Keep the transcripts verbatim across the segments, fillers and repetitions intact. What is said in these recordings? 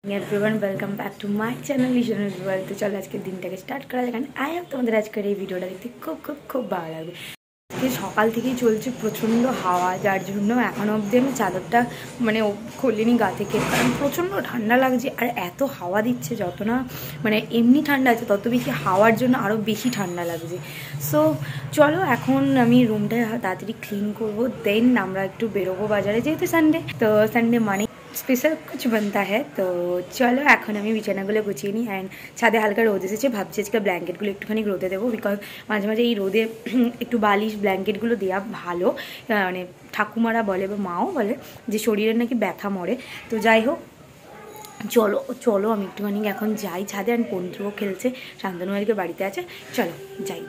Everyone welcome back to my channel लिशनस world. तो चलो आज के दिनটাকে স্টার্ট করা যাক। আই হোপ তোমাদের আজকের এই ভিডিওটা দেখতে খুব খুব খুব ভালো লাগবে। সকাল থেকেই চলছে প্রচণ্ড হাওয়া, যার জন্য এখন অবধি আমি চাদরটা মানে খুলিনি গা থেকে, কারণ প্রচণ্ড ঠান্ডা লাগছে। আর এত হাওয়া দিচ্ছে, যত না মানে এমনি ঠান্ডা আছে তত বেশি হাওয়ার জন্য আরও বেশি ঠান্ডা লাগছে। সো চলো এখন আমি রুমটা তাড়াতাড়ি ক্লিন করবো, দেন আমরা একটু বেরোবো বাজারে, যেহেতু সানডে। তো সানডে মানে স্পেশাল কিছু বানতা হ্যাঁ। তো চলো এখন আমি বিছানাগুলো গুছিয়ে নিই। অ্যান্ড ছাদে হালকা রোদ এসেছে, ভাবছি আজকে ব্ল্যাঙ্কেটগুলো একটুখানি রোদে দেবো, বিকজ মাঝে মাঝে এই রোদে একটু বালিশ ব্ল্যাঙ্কেটগুলো দেওয়া ভালো। মানে ঠাকুমারা বলে বা মাও বলে যে শরীরের নাকি ব্যথা মরে। তো যাই হোক চলো চলো আমি একটুখানি এখন যাই ছাদে। অ্যান্ড বন্ধুও খেলছে, শান্তনু আজকে বাড়িতে আছে, চলো যাই।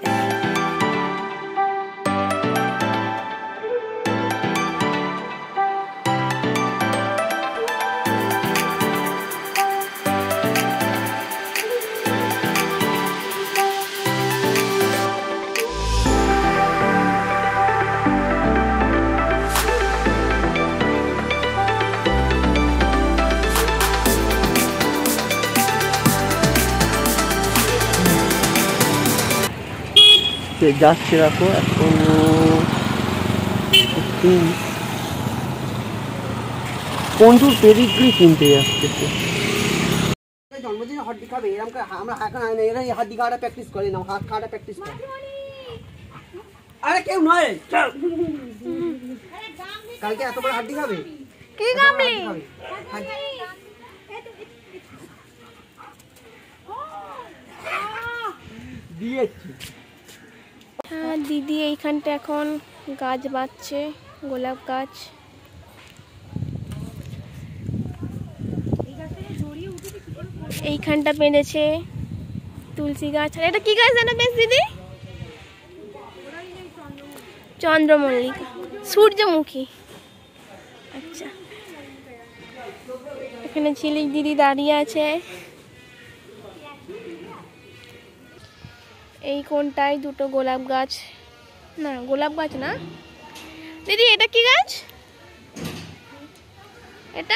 যাচ্ছে রাখো এখন কোনটুর পেডিগ্রি কিনতে যাচ্ছে। জন্মদিনে হাড্ডি খাবে এরকম আমরা এখন এরা হাড্ডি খাওয়াটা প্র্যাকটিস করে না, হাত খাওয়াটা প্র্যাকটিস করে। আরে কেউ নয়, কালকে এত বড় হাড্ডি খাবে কি গামলি দিয়েছি। হ্যাঁ দিদি এইখানটা এখন গাছ বাঁধছে, গোলাপ গাছ। এইখানটা বেঁধেছে তুলসী গাছ। এটা কি গাছ জানো বেশ দিদি? চন্দ্রমল্লিকা, সূর্যমুখী। আচ্ছা এখানে ঝিলিক দিদি দাঁড়িয়ে আছে। এই কোনটায় দুটো গোলাপ গাছ, না গোলাপ গাছ না দিদি, এটা কি গাছ? এটা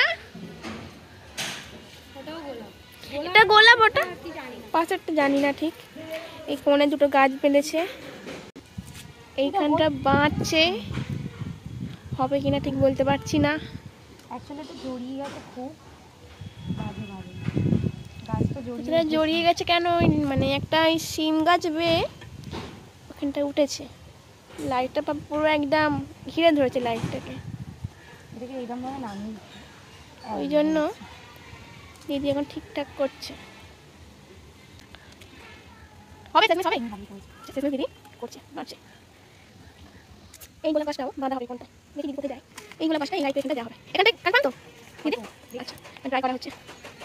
এটা গোলাপ, ওটা পাশেরটা জানি না ঠিক। এই কোণে দুটো গাছ বেঁধেছে, এইখানটা বাঁধছে, হবে কিনা ঠিক বলতে পারছি না। জড়িয়ে গেছে খুব জড়িয়ে গেছে কেন, মানে একটা সিম গাছ বেয়ে ওখানটা উঠেছে, লাইটটা পুরো একদম ঘিরে ধরেছে লাইটটাকে, ওই জন্য দিদি এখন ঠিকঠাক করছে। হবে হবে দিদি করছে মারছে। এই গোলাপ গাছটাও বাঁধা হবে, কোনটা দেখি দিদি কোথায় যায়। এই গোলাপ গাছটা এই লাইট এখানটা দেওয়া হবে, এখানটা কাটবেন তো দিদি? আচ্ছা ট্রাই করা হচ্ছে।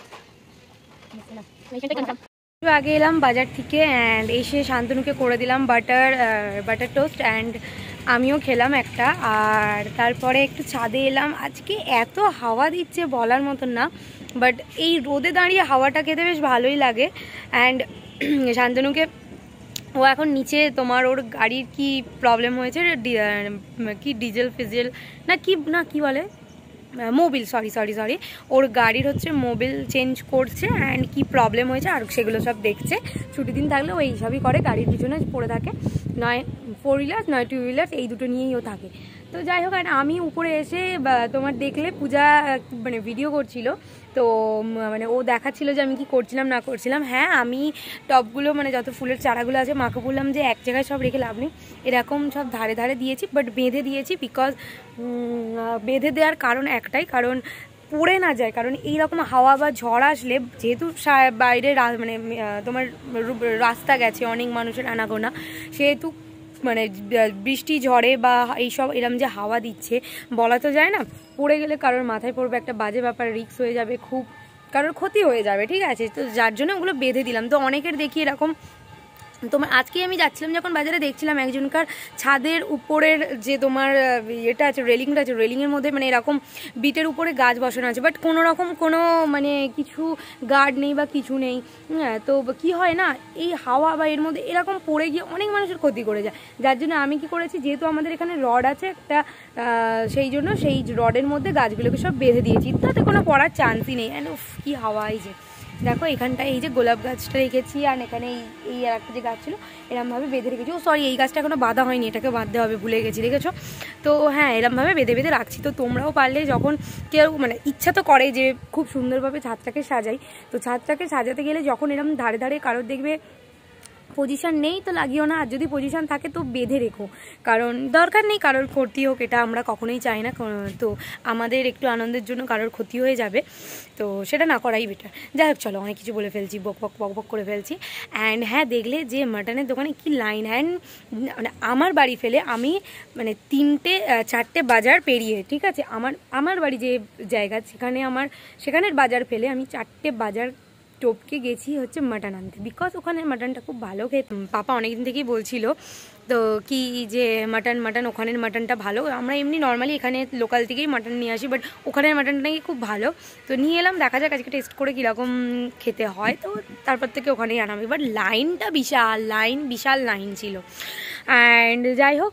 আগে এলাম বাজার থেকে, অ্যান্ড এসে শান্তনুকে করে দিলাম বাটার বাটার টোস্ট, অ্যান্ড আমিও খেলাম একটা। আর তারপরে একটু ছাদে এলাম। আজকে এত হাওয়া দিচ্ছে বলার মতন না, বাট এই রোদে দাঁড়িয়ে হাওয়াটা খেতে বেশ ভালোই লাগে। অ্যান্ড শান্তনুকে ও এখন নিচে, তোমার ওর গাড়ির কি প্রবলেম হয়েছে, কি ডিজেল ফিজেল না কি না কি বলে মোবিল, সরি সরি সরি ওর গাড়ির হচ্ছে মোবিল চেঞ্জ করছে, অ্যান্ড কি প্রবলেম হয়েছে আর সেগুলো সব দেখছে। ছুটি দিন থাকলে ও এইসবই করে, গাড়ির পিছনে পড়ে থাকে, নয় ফোর হুইলার নয় টু হুইলার, এই দুটো নিয়েই ও থাকে। তো যাই হোক, আমি উপরে এসে তোমার দেখলে পূজা মানে ভিডিও করছিল, তো মানে ও দেখাচ্ছিল যে আমি কি করছিলাম না করছিলাম। হ্যাঁ আমি টবগুলো মানে যত ফুলের চারাগুলো আছে মাকে বললাম যে এক জায়গায় সব রেখে লাভ নেই, এরকম সব ধারে ধারে দিয়েছি, বাট বেঁধে দিয়েছি। বিকজ বেঁধে দেওয়ার কারণ একটাই, কারণ পড়ে না যায়, কারণ এইরকম হাওয়া বা ঝড় আসলে যেহেতু বাইরে মানে তোমার রাস্তা গেছে অনেক মানুষের আনাগোনা, সেহেতু মানে বৃষ্টি ঝড়ে বা এইসব এরম যে হাওয়া দিচ্ছে বলা তো যায় না, পড়ে গেলে কারোর মাথায় পড়বে, একটা বাজে ব্যাপার, রিস্ক হয়ে যাবে, খুব কারোর ক্ষতি হয়ে যাবে, ঠিক আছে। তো যার জন্য ওগুলো বেঁধে দিলাম। তো অনেকের দেখি এরকম তোমার আজকেই আমি যাচ্ছিলাম যখন বাজারে দেখছিলাম একজনকার ছাদের উপরের যে তোমার এটা আছে রেলিংটা আছে রেলিংয়ের মধ্যে মানে এরকম বিটের উপরে গাছ বসানো আছে, বাট কোনো রকম কোনো মানে কিছু গার্ড নেই বা কিছু নেই। হ্যাঁ, তো কি হয় না এই হাওয়া বা এর মধ্যে এরকম পড়ে গিয়ে অনেক মানুষের ক্ষতি করে যায়। যার জন্য আমি কি করেছি, যেহেতু আমাদের এখানে রড আছে একটা, সেই জন্য সেই রডের মধ্যে গাছগুলোকে সব বেঁধে দিয়েছি, তাতে কোনো পড়ার চান্সই নেই। অ্যান্ড উফ কী হাওয়া! এই যে দেখো এখানটায় এই যে গোলাপ গাছটা রেখেছি, আর এখানে এই এই আর একটা যে গাছ ছিল এরমভাবে বেঁধে রেখেছি। ও সরি, এই গাছটা এখনো বাঁধা হয়নি, এটাকে বাঁধতে হবে, ভুলে গেছি, দেখেছো তো? হ্যাঁ, এরমভাবে বেঁধে বেঁধে রাখছি। তো তোমরাও পারলে যখন কেউ মানে ইচ্ছা তো করে যে খুব সুন্দরভাবে ছাদটাকে সাজাই, তো ছাদটাকে সাজাতে গেলে যখন এরম ধারে ধারে কারোর দেখবে পজিশন নেই তো লাগিও না, আর যদি পজিশন থাকে তো বেঁধে রেখো, কারণ দরকার নেই কারোর ক্ষতি হোক, এটা আমরা কখনোই চাই না। তো আমাদের একটু আনন্দের জন্য কারোর ক্ষতি হয়ে যাবে, তো সেটা না করাই বেটার। যাই হোক, চলো অনেক কিছু বলে ফেলছি, বক বক বক বক করে ফেলছি। অ্যান্ড হ্যাঁ, দেখলে যে মাটনের দোকানে কি লাইন! অ্যান্ড মানে আমার বাড়ি ফেলে আমি মানে তিনটে চারটে বাজার পেরিয়ে, ঠিক আছে, আমার আমার বাড়ি যে জায়গা সেখানে আমার সেখানের বাজার ফেলে আমি চারটে বাজার টপকে গেছি হচ্ছে মাটন আনতে, বিকজ ওখানে মাটনটা খুব ভালো খেতে। পাপা অনেকদিন থেকেই বলছিল তো কি যে মাটন মাটন ওখানের মাটনটা ভালো। আমরা এমনি নর্মালি এখানে লোকাল থেকেই মাটন নিয়ে আসি, বাট ওখানের মাটনটা নাকি খুব ভালো, তো নিয়ে এলাম, দেখা যাক আজকে টেস্ট করে কীরকম খেতে হয়। তো তারপর থেকে ওখানেই আনাম। এবার লাইনটা বিশাল লাইন বিশাল লাইন ছিল। অ্যান্ড যাই হোক,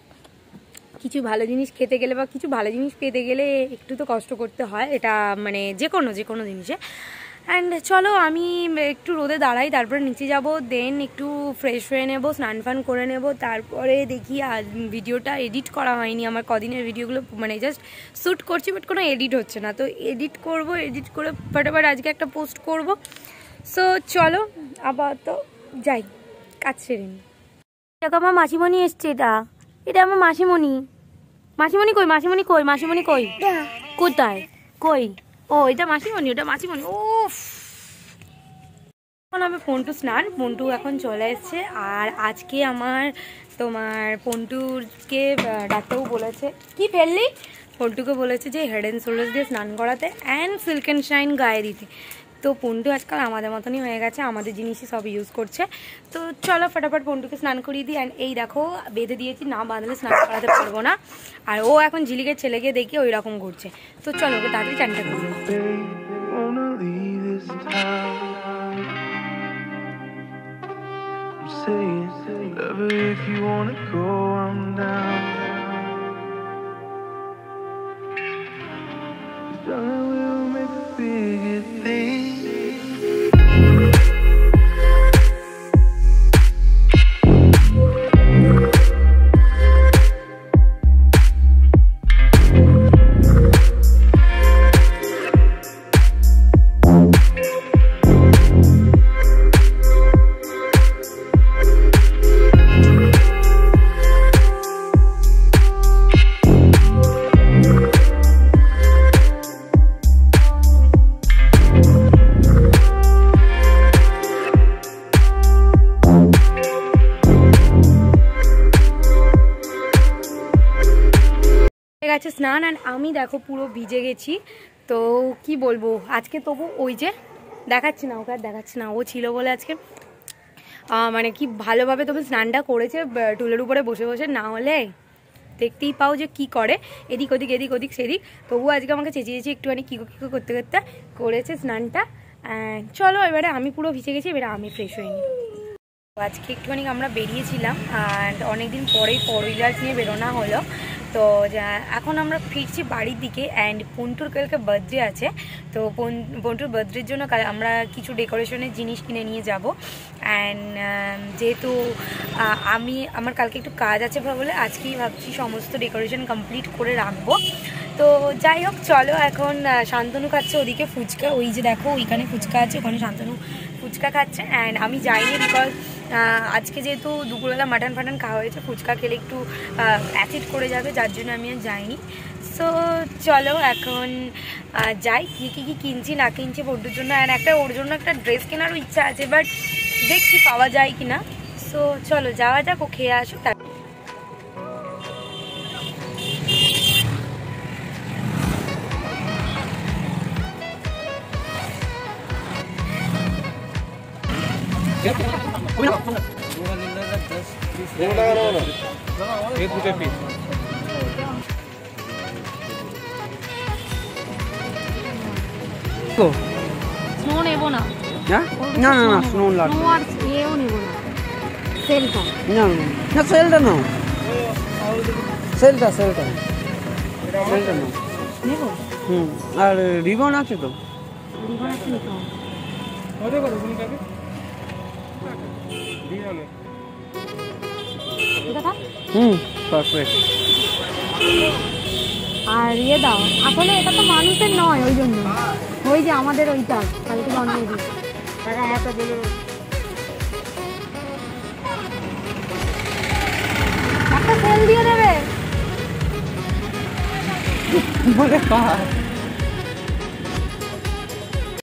কিছু ভালো জিনিস খেতে গেলে বা কিছু ভালো জিনিস পেতে গেলে একটু তো কষ্ট করতে হয়, এটা মানে যে কোনো যে কোনো জিনিসে। অ্যান্ড চলো আমি একটু রোদে দাঁড়াই, তারপরে নিচে যাব, দেন একটু ফ্রেশ হয়ে নেবো, স্নান ফান করে নেব, তারপরে দেখি। আর ভিডিওটা এডিট করা হয়নি আমার, কদিনের ভিডিওগুলো মানে জাস্ট শ্যুট করছি, বাট কোনো এডিট হচ্ছে না, তো এডিট করব, এডিট করে ফটাফট আজকে একটা পোস্ট করব। সো চলো আবার তো যাই, কাজ সেরে নিই। দেখো আমার মাসিমণি এসছে, এটা এটা আমার মাসিমণি। মাসিমণি কই? মাসিমণি কই? মাসিমণি কই? কোথায়? কই? ও এটা মাসিমণি, ওটা মাসিমণি। ও এখন আমি পন্টু স্নান, পন্টু এখন চলে এসছে। আর আজকে আমার তোমার পন্টুকে ডাক্তারবাবু বলেছে কি ফেললি, পন্টুকে বলেছে যে হেড অ্যান্ড শোল্ডার্স দিয়ে স্নান করাতে অ্যান্ড সিল্ক অ্যান্ড শাইন গায়ে দিতে। তো পন্টু আজকাল আমাদের মতনই হয়ে গেছে, আমাদের জিনিসই সব ইউজ করছে। তো চলো ফটাফট পন্টুকে স্নান করিয়ে দিই। অ্যান্ড এই দেখো বেঁধে দিয়েছি, না বাঁধলে স্নান করাতে পারবো না। আর ও এখন ঝিলিকের ছেলেকে দেখে ওই রকম করছে, তো চলো ওকে তাড়াতাড়ি চানটা করবো। If you wanna go, I'm down. Darling, we'll make the biggest thing. গেছে স্নান, অ্যান্ড আমি দেখো পুরো ভিজে গেছি। তো কি বলবো আজকে, তবু ওই যে দেখাচ্ছি না, ওকে আর দেখাচ্ছি না, ও ছিল বলে আজকে মানে কি ভালোভাবে তবে স্নানটা করেছে টুলের উপরে বসে বসে, না হলে দেখতেই পাও যে কি করে এদিক ওদিক এদিক ওদিক সেদিক। তবুও আজকে আমাকে চেঁচিয়েছি একটুখানি কিকো কিকো করতে করতে করেছে স্নানটা। চলো এবারে আমি পুরো ভিজে গেছি, এবারে আমি ফ্রেশ হইনি। আজকে একটুখানি আমরা বেরিয়েছিলাম, অ্যান্ড অনেকদিন পরেই ফোর হুইলার্স নিয়ে বেরোনো হলো। তো এখন আমরা ফিরছি বাড়ির দিকে। অ্যান্ড পন্টুর কালকে বার্থডে আছে, তো পন্টুর বার্থডের জন্য আমরা কিছু ডেকোরেশনের জিনিস কিনে নিয়ে যাব। অ্যান্ড যেহেতু আমি আমার কালকে একটু কাজ আছে বলে আজকেই ভাবছি সমস্ত ডেকোরেশন কমপ্লিট করে রাখবো। তো যাই হোক চলো, এখন শান্তনু খাচ্ছে ওদিকে ফুচকা, ওই যে দেখো ওইখানে ফুচকা আছে, ওখানে শান্তনু ফুচকা খাচ্ছে। অ্যান্ড আমি যাইনি বিকজ আজকে যেহেতু দুপুরবেলা মাটন ফাটন খাওয়া হয়েছে, ফুচকা খেলে একটু অ্যাসিড করে যাবে, যার জন্য আমি আর যাইনি। সো চলো এখন যাই, কী কী কী কিনছি না কিনছি বন্ধুর জন্য। অ্যান্ড একটা ওর জন্য একটা ড্রেস কেনারও ইচ্ছা আছে, বাট দেখছি পাওয়া যায় কি না। সো চলো যাওয়া যাক, ও খেয়ে আসুক। তার স্নো নেবো না, হ্যাঁ না না না স্নো লাগবে স্নো আর এও নেবো না, সেলটা না না না সেলটা নাও সেলটা সেলটা সেলটা নাও নেবো। হুম আর রিবন আছে তো রিবন আছে নিতে হবে। এটা থাক। হুম পারফেক্ট আর ইয়ে দাও, আসলে এটা তো মানুষের নয়, ওই জন্য ওই যে আমাদের ওইটা কালকে বন্ধ করে দিই। একটা সেল দিয়ে দেবে। বলে কাজ